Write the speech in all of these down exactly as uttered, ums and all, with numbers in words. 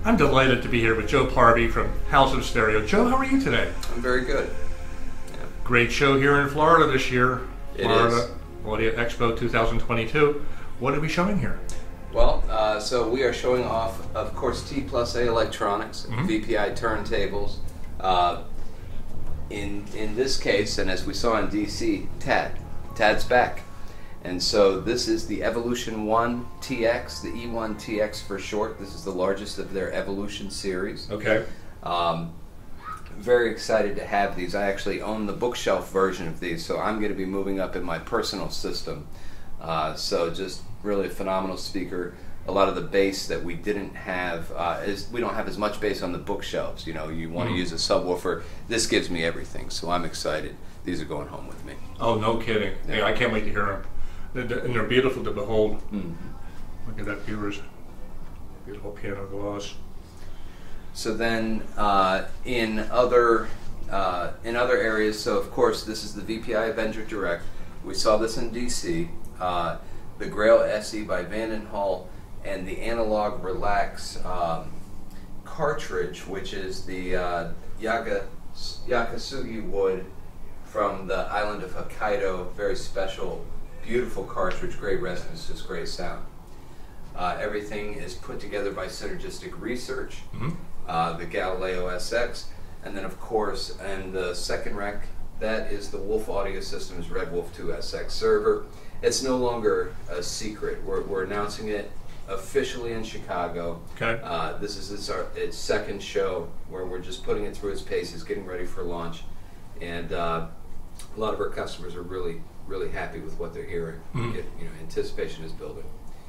I'm delighted to be here with Joe Parvey from House of Stereo. Joe, how are you today? I'm very good. Yeah. Great show here in Florida this year. It Florida is. Audio Expo twenty twenty-two. What are we showing here? Well, uh, so we are showing off, of course, T plus A electronics, mm-hmm. V P I turntables. Uh, in in this case, and as we saw in D C, T A D. T A D's back. And so this is the Evolution one T X, the E one T X for short. This is the largest of their Evolution series. Okay. Um, very excited to have these. I actually own the bookshelf version of these, so I'm going to be moving up in my personal system. Uh, so just really a phenomenal speaker. A lot of the bass that we didn't have, uh, is we don't have as much bass on the bookshelves. You know, you want to mm-hmm. use a subwoofer. This gives me everything, so I'm excited. These are going home with me. Oh, no kidding. Yeah. Yeah, I can't wait to hear them. They're, and they're beautiful to behold. Mm-hmm. Look at that, viewers. Beautiful piano gloss. So then, uh, in other uh, in other areas, so of course this is the V P I Avenger Direct. We saw this in D C. Uh, the Grail S E by Vandenhall, and the Analog Relax um, cartridge, which is the uh, Yaga, Yakasugi wood from the island of Hokkaido. Very special, beautiful cartridge, great resonance, just great sound. Uh, everything is put together by Synergistic Research, mm-hmm. uh, the Galileo S X, and then of course, and the second rack, that is the Wolf Audio Systems Red Wolf two S X server. It's no longer a secret. We're, we're announcing it officially in Chicago. Okay. Uh, this is its, our, its second show where we're just putting it through its paces, getting ready for launch, and uh, a lot of our customers are really, really happy with what they're hearing. Mm-hmm. Get, you know, anticipation is building.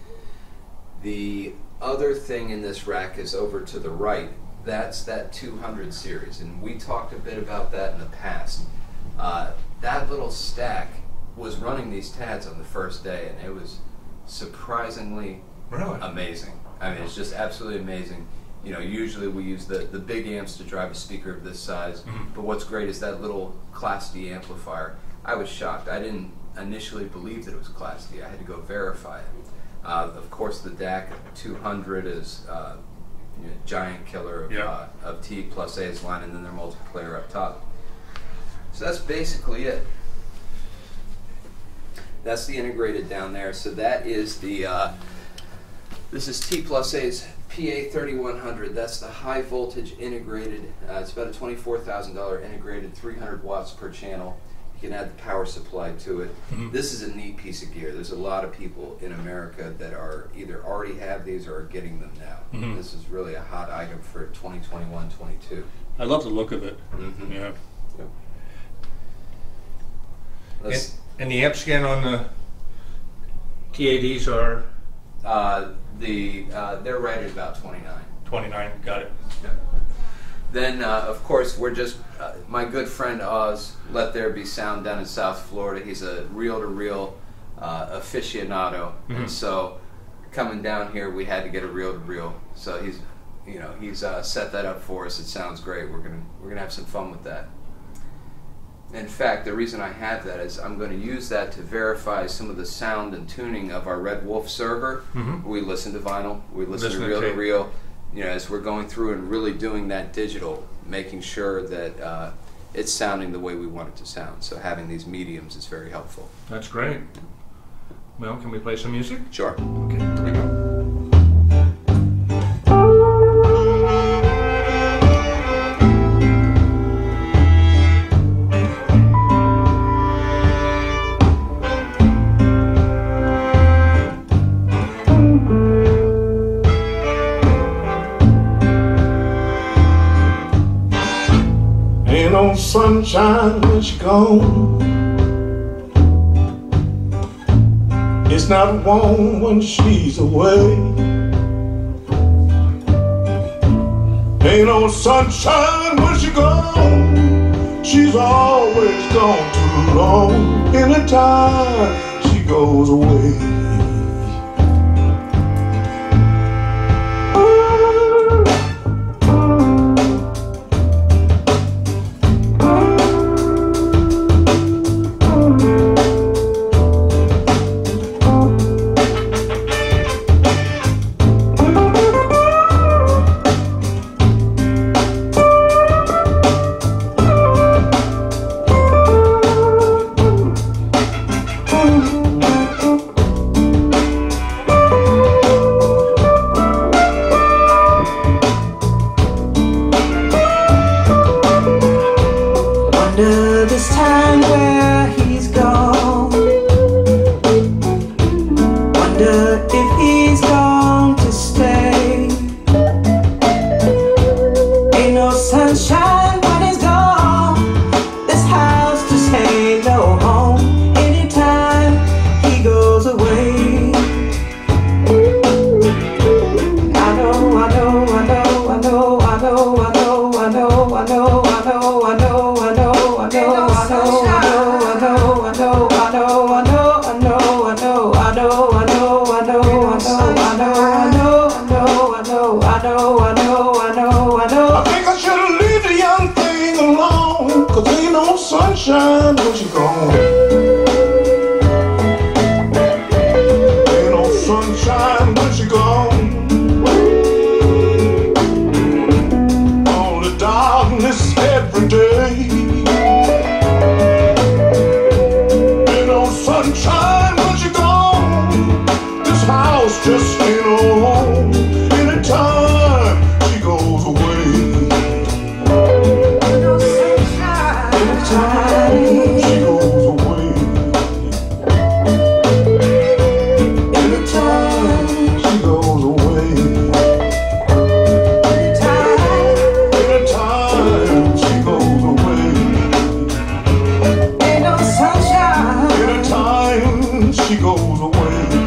The other thing in this rack is over to the right. That's that two hundred series, and we talked a bit about that in the past. Uh, that little stack was running these T A Ds on the first day, and it was surprisingly Really? amazing. I mean, it's just absolutely amazing. You know, usually we use the, the big amps to drive a speaker of this size, mm-hmm. but what's great is that little Class D amplifier. I was shocked. I didn't initially believe that it was Class D. I had to go verify it. Uh, of course, the D A C two hundred is uh, you know, giant killer of, yeah. uh, of T plus A's line, and then their multiplayer up top. So that's basically it. That's the integrated down there. So that is the, uh, this is T plus A's P A thirty-one hundred. That's the high voltage integrated. Uh, it's about a twenty-four thousand dollar integrated, three hundred watts per channel. You can add the power supply to it. Mm-hmm. This is a neat piece of gear. There's a lot of people in America that are either already have these or are getting them now. Mm-hmm. This is really a hot item for twenty twenty-one twenty-two. I love the look of it. Mm-hmm. Yeah. Yep. And, Let's, and the amp scan on the T A Ds are uh, the uh, they're rated about twenty-nine. twenty-nine. Got it. Yep. Then, uh, of course, we're just, uh, my good friend Oz, Let There Be Sound down in South Florida. He's a reel-to-reel uh, aficionado. Mm-hmm. And so, coming down here, we had to get a reel-to-reel. So he's, you know, he's uh, set that up for us. It sounds great. We're gonna, we're gonna have some fun with that. In fact, the reason I have that is I'm going to use that to verify some of the sound and tuning of our Red Wolf server. Mm-hmm. We listen to vinyl, we listen, Listen to to tape. reel-to-reel. You know, as we're going through and really doing that digital, making sure that uh, it's sounding the way we want it to sound. So having these mediums is very helpful. That's great. Well, can we play some music? Sure. Okay, here we go. Ain't no sunshine when she gone. It's not warm when she's away. Ain't no sunshine when she gone. She's always gone too long. Anytime she goes away. know, I know, I know, I know. I think I should've leave the young thing alone, 'cause ain't no sunshine when she gone. Ain't no sunshine when she gone. Only darkness every day. Ain't no sunshine when she gone. This house just ain't no home. Anytime she goes away. No sunshine. Anytime she goes away. Anytime she goes away. Anytime. Anytime she goes away. Ain't no sunshine. Anytime she goes away.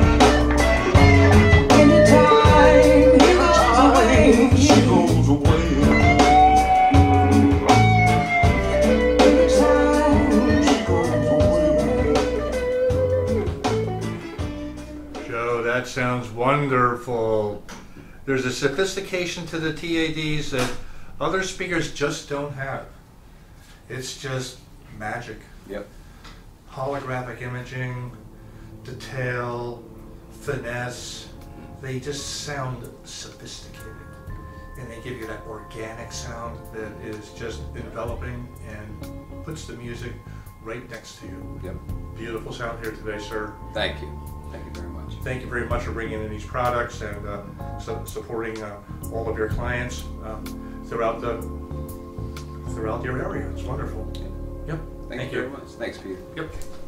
Joe, that sounds wonderful. There's a sophistication to the T A Ds that other speakers just don't have. It's just magic. Yep. Holographic imaging, detail, finesse. They just sound sophisticated. And they give you that organic sound that is just enveloping and puts the music right next to you. Yep. Beautiful sound here today, sir. Thank you. Thank you very much. Thank you very much for bringing in these products and uh, su supporting uh, all of your clients uh, throughout the throughout your area. It's wonderful. Yep. Thank, Thank you you. very much. Thanks, Peter. Yep.